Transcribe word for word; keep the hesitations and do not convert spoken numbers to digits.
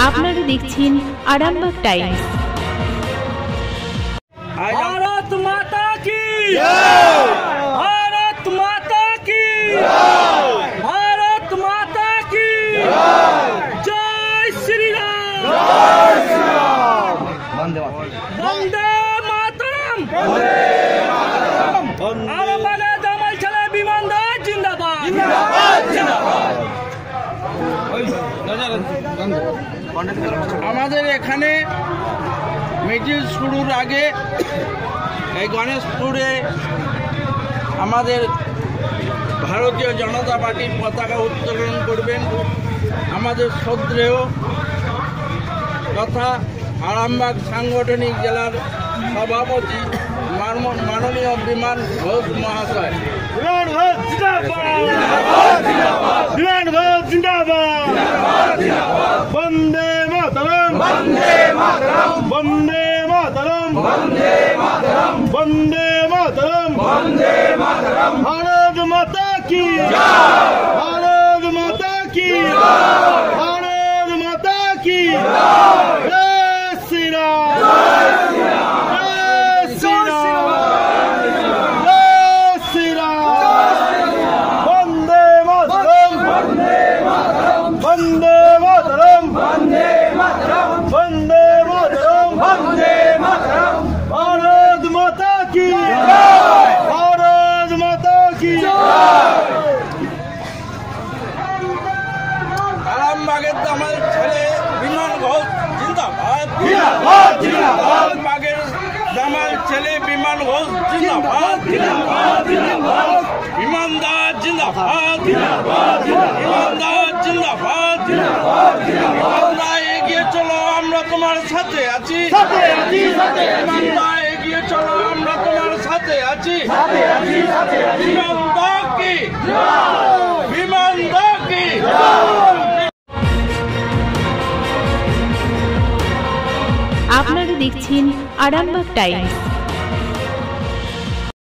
আপনারা দেখছেন আরামবাগ টাইমস। भारत माता की जय, भारत माता की जय, भारत माता की जय, जय श्री राम, जय श्री राम, वंदे मातरम, वंदे मातरम। आरामबागे জামাল ছেলে বিমানদার জিন্দাবাদ, জিন্দাবাদ, জিন্দাবাদ। আমাদের এখানে মিছিল শুরুর আগে এই গণেশপুরে আমাদের ভারতীয় জনতা পার্টির পতাকা উত্তোলন করবেন আমাদের শ্রদ্ধেয় তথা আরামবাগ সাংগঠনিক জেলার সভাপতি মাননীয় বিমান ঘোষ মহাশয়। বিমান ঘোষ জিন্দাবাদ, বিমান ঘোষ জিন্দাবাদ, বন্দে মাতরম, বন্দে মাতরম, বন্দে মাতরম, বন্দে মাতরম, বন্দে মাতরম, বন্দে মাতরম। ভারত মাতা কি জয়, ভারত মাতা কি জয়, ভারত মাতা কি জয়, জয় শ্রী রাম, জয় শ্রী রাম, জয় শ্রী রাম, বন্দে মাতরম, বন্দে মাতরম, বন্দে মাতরম, বন্দে মাতরম, বন্দে মাতরম, বন্দে মাতরম। ভারত মাতা কি জয়, ভারত মাতা কি জয়। আরামবাগের জামাল ছেলে বিমান ঘোষ জিন্দাবাদ, জিন্দাবাদ, জিন্দাবাদ। আরামবাগের জামাল ছেলে বিমান ঘোষ জিন্দাবাদ, জিন্দাবাদ, জিন্দাবাদ। ইমানদার জিন্দাবাদ, জিন্দাবাদ, ইমানদার জিন্দাবাদ, জিন্দাবাদ, ইমানদার এগিয়ে চলো আমরা তোমার সাথে আছি, সাথে আছি, সাথে আছি। ইমানদার এগিয়ে চলো আমরা তোমার সাথে আছি, সাথে আছি, সাথে আছি। ইমানদার কি জয়, ইমানদার কি জয়। আপনারা দেখছেন আরামবাগ টাইমস।